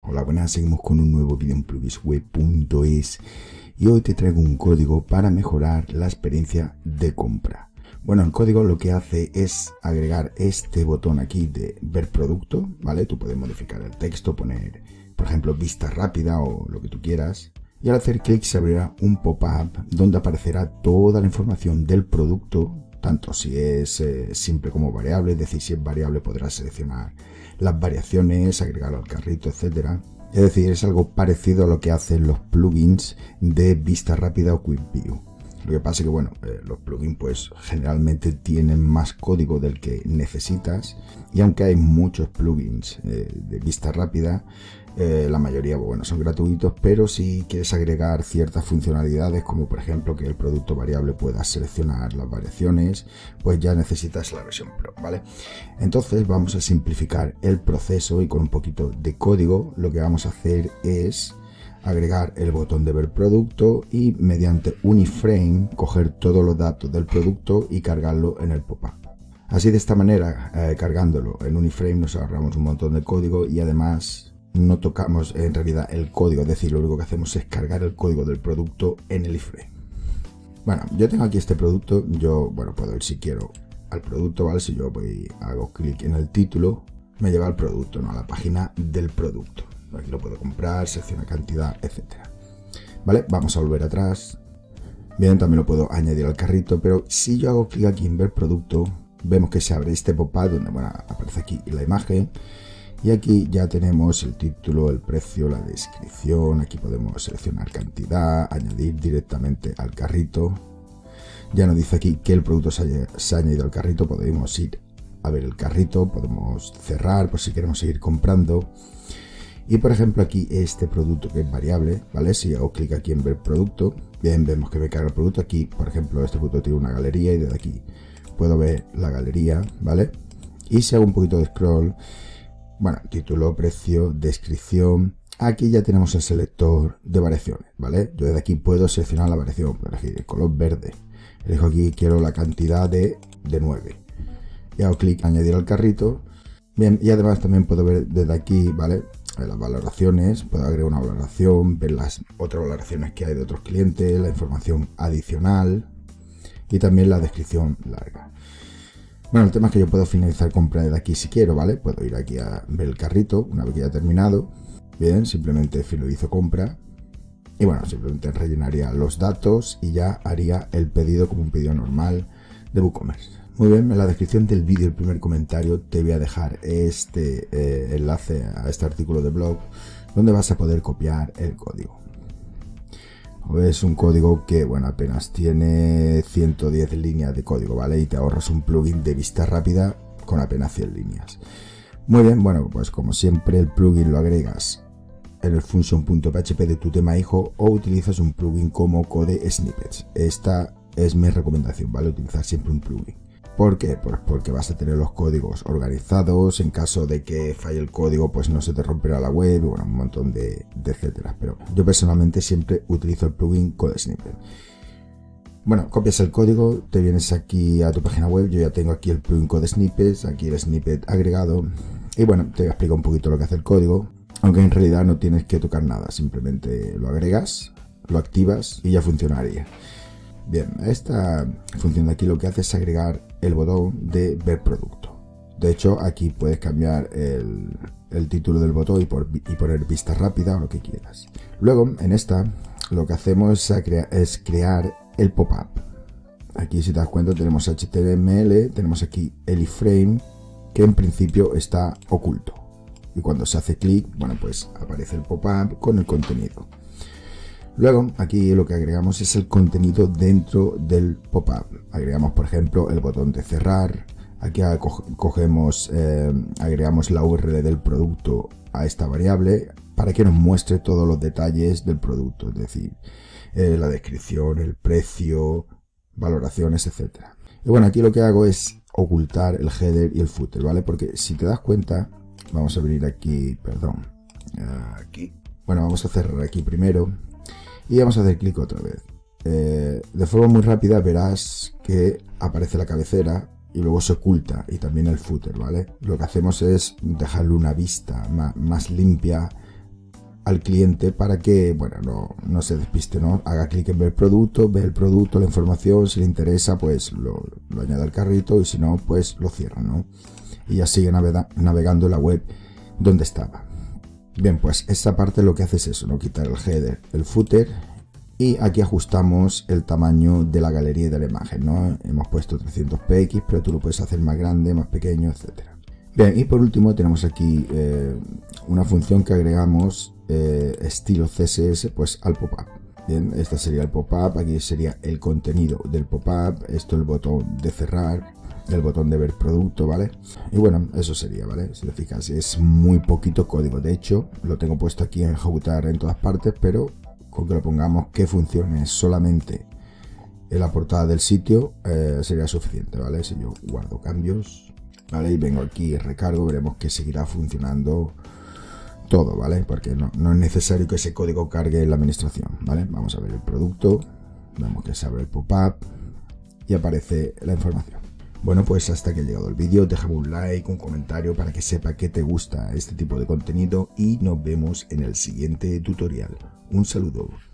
Hola, buenas, seguimos con un nuevo vídeo en plugisweb.es y hoy te traigo un código para mejorar la experiencia de compra. Bueno, el código lo que hace es agregar este botón aquí de ver producto, ¿vale? Tú puedes modificar el texto, poner, por ejemplo, vista rápida o lo que tú quieras. Y al hacer clic se abrirá un pop-up donde aparecerá toda la información del producto, tanto si es simple como variable, es decir, si es variable podrás seleccionar las variaciones, agregarlo al carrito, etcétera. Es decir, es algo parecido a lo que hacen los plugins de vista rápida o Quick View. Lo que pasa es que, bueno, los plugins pues generalmente tienen más código del que necesitas, y aunque hay muchos plugins de vista rápida, la mayoría, bueno, son gratuitos, pero si quieres agregar ciertas funcionalidades, como por ejemplo que el producto variable pueda seleccionar las variaciones, pues ya necesitas la versión Pro, ¿vale? Entonces vamos a simplificar el proceso y con un poquito de código lo que vamos a hacer es agregar el botón de ver producto y mediante un iframe coger todos los datos del producto y cargarlo en el pop-up. Así, de esta manera, cargándolo en un iframe nos ahorramos un montón de código y además no tocamos en realidad el código, es decir, lo único que hacemos es cargar el código del producto en el iframe. Bueno, yo tengo aquí este producto, yo, bueno, puedo ir si quiero al producto, ¿vale? Si yo hago clic en el título, me lleva al producto, ¿no? A la página del producto. Aquí lo puedo comprar, selecciona cantidad, etcétera. Vale, vamos a volver atrás. Bien, también lo puedo añadir al carrito, pero si yo hago clic aquí en ver producto, vemos que se abre este pop-up donde, bueno, aparece aquí la imagen. Y aquí ya tenemos el título, el precio, la descripción. Aquí podemos seleccionar cantidad, añadir directamente al carrito. Ya nos dice aquí que el producto se ha añadido al carrito. Podemos ir a ver el carrito, podemos cerrar por si queremos seguir comprando. Y por ejemplo aquí este producto que es variable, ¿vale? Si hago clic aquí en ver producto, bien, vemos que me carga el producto. Aquí, por ejemplo, este producto tiene una galería y desde aquí puedo ver la galería, ¿vale? Y si hago un poquito de scroll, bueno, título, precio, descripción. Aquí ya tenemos el selector de variaciones, ¿vale? Yo desde aquí puedo seleccionar la variación, puedo elegir el color verde. Elijo aquí, quiero la cantidad de 9. Y hago clic, añadir al carrito. Bien, y además también puedo ver desde aquí, ¿vale? Las valoraciones, puedo agregar una valoración, ver las otras valoraciones que hay de otros clientes, la información adicional y también la descripción larga. Bueno, el tema es que yo puedo finalizar compra desde aquí si quiero, ¿vale? Puedo ir aquí a ver el carrito una vez que ya he terminado. Bien, simplemente finalizo compra. Y bueno, simplemente rellenaría los datos y ya haría el pedido como un pedido normal de WooCommerce. Muy bien, en la descripción del vídeo, el primer comentario, te voy a dejar este enlace a este artículo de blog donde vas a poder copiar el código. Es un código que, bueno, apenas tiene 110 líneas de código, ¿vale? Y te ahorras un plugin de vista rápida con apenas 100 líneas. Muy bien, bueno, pues como siempre el plugin lo agregas en el function.php de tu tema hijo o utilizas un plugin como Code Snippets. Esta es mi recomendación, ¿vale? Utilizar siempre un plugin. ¿Por qué? Pues porque vas a tener los códigos organizados, en caso de que falle el código pues no se te romperá la web, bueno, un montón de etcétera. Pero yo personalmente siempre utilizo el plugin Code Snippet. Bueno, copias el código, te vienes aquí a tu página web, yo ya tengo aquí el plugin Code Snippets, aquí el snippet agregado. Y bueno, te explico un poquito lo que hace el código, aunque en realidad no tienes que tocar nada, simplemente lo agregas, lo activas y ya funcionaría. Bien, esta función de aquí lo que hace es agregar el botón de ver producto. De hecho, aquí puedes cambiar el título del botón y poner vista rápida o lo que quieras. Luego, en esta, lo que hacemos es crear el pop-up. Aquí, si te das cuenta, tenemos HTML, tenemos aquí el iframe, que en principio está oculto. Y cuando se hace clic, bueno, pues aparece el pop-up con el contenido. Luego, aquí lo que agregamos es el contenido dentro del pop-up. Agregamos, por ejemplo, el botón de cerrar. Aquí agregamos la URL del producto a esta variable para que nos muestre todos los detalles del producto, es decir, la descripción, el precio, valoraciones, etcétera. Y bueno, aquí lo que hago es ocultar el header y el footer, ¿vale? Porque si te das cuenta, vamos a abrir aquí, perdón, aquí. Bueno, vamos a cerrar aquí primero. Y vamos a hacer clic otra vez. De forma muy rápida verás que aparece la cabecera y luego se oculta y también el footer, ¿vale? Lo que hacemos es dejarle una vista más limpia al cliente para que, bueno, no se despiste, ¿no? Haga clic en ver producto, ve el producto, la información, si le interesa, pues lo añade al carrito y si no, pues lo cierra, ¿no? Y ya sigue navegando en la web donde estaba. Bien, pues esta parte lo que hace es eso, ¿no? Quitar el header, el footer, y aquí ajustamos el tamaño de la galería de la imagen, ¿no? Hemos puesto 300 px, pero tú lo puedes hacer más grande, más pequeño, etcétera. Bien, y por último tenemos aquí una función que agregamos estilo CSS pues al pop-up. Bien, esta sería el pop-up, aquí sería el contenido del pop-up, esto el botón de cerrar, el botón de ver producto, ¿vale? Y bueno, eso sería, ¿vale? Si te fijas, es muy poquito código. De hecho, lo tengo puesto aquí en ejecutar en todas partes, pero con que lo pongamos que funcione solamente en la portada del sitio sería suficiente, ¿vale? Si yo guardo cambios, ¿vale? Y vengo aquí y recargo, veremos que seguirá funcionando todo, ¿vale? Porque no es necesario que ese código cargue en la administración, ¿vale? Vamos a ver el producto, vemos que se abre el pop-up y aparece la información. Bueno, pues hasta que ha llegado el vídeo, déjame un like, un comentario para que sepa que te gusta este tipo de contenido y nos vemos en el siguiente tutorial. Un saludo.